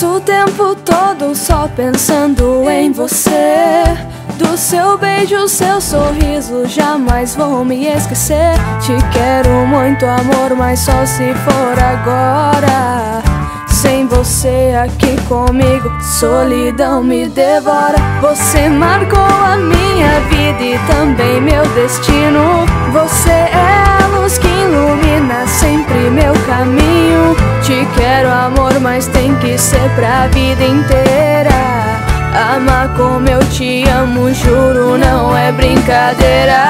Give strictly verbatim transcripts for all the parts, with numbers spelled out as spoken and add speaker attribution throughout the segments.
Speaker 1: Passo o tempo todo só pensando em você. Do seu beijo, seu sorriso, jamais vou me esquecer. Te quero muito, amor, mas só se for agora. Sem você aqui comigo, solidão me devora. Você marcou a minha vida e também meu destino. Você é a luz que ilumina sempre meu caminho. Te quero, amor, mas tem que ser pra vida inteira. Amar como eu te amo, juro, não é brincadeira.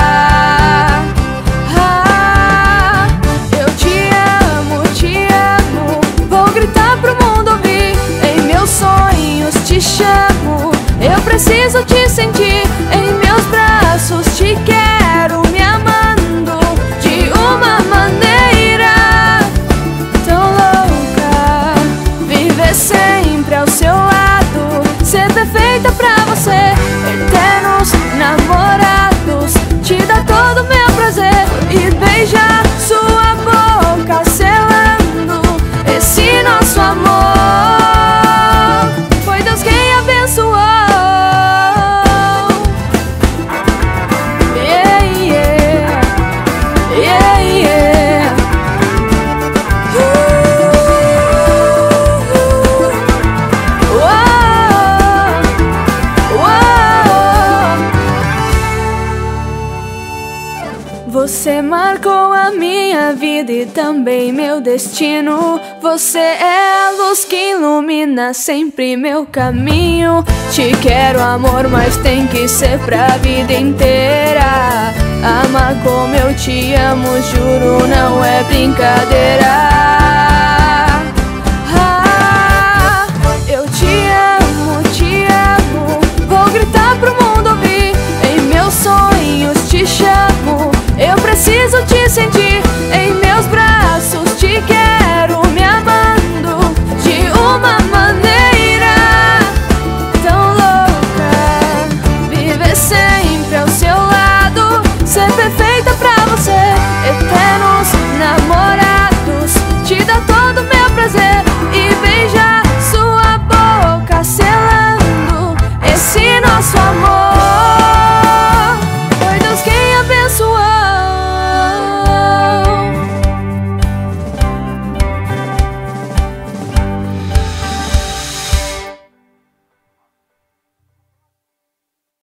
Speaker 1: Ah, eu te amo, te amo. Vou gritar pro mundo ouvir. Em meus sonhos te chamo. Eu preciso te sentir em meus braços. Te quero me amando de uma maneira tão louca. Viver sempre ao seu lado, ser perfeita pra você, eternos namorados. Te dar todo o meu prazer e beijar sua boca, selando esse nosso amor. Foi Deus quem abençoou. Yeah, yeah, yeah, yeah. Uh, uh, uh. Você marcou a minha vida e também meu destino. Você é a luz que ilumina sempre meu caminho. Te quero, amor, mas tem que ser pra vida inteira. Amar como eu te amo, juro, não é brincadeira.